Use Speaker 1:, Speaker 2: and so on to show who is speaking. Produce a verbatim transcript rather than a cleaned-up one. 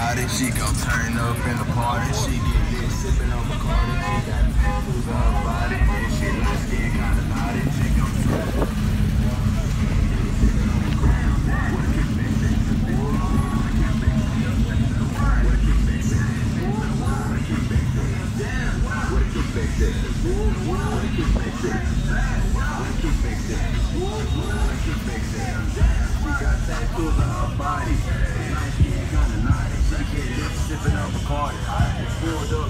Speaker 1: about it. She gon' turn up in the party. She get lit sipping on Bacardi. She got tattoos on her body. And she light skin kinda naughty. She gon' turn up. Body, nice skin, kinda naughty. She get lit sipping on Bacardi. Pulled up.